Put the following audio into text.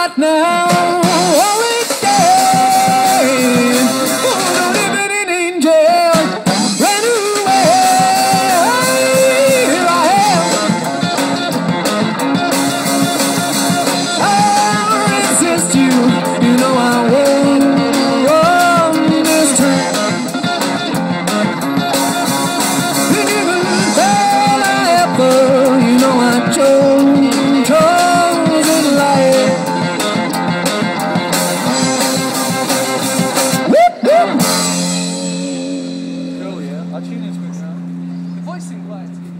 right now. Always stay. Oh, living in angels. Ran away. Here I am. I'll resist you. You know I won't this time. And even though I ever, you know I chose in life. Whoop, whoop. Cool, yeah. I'll tune in quick now. The voicing lights.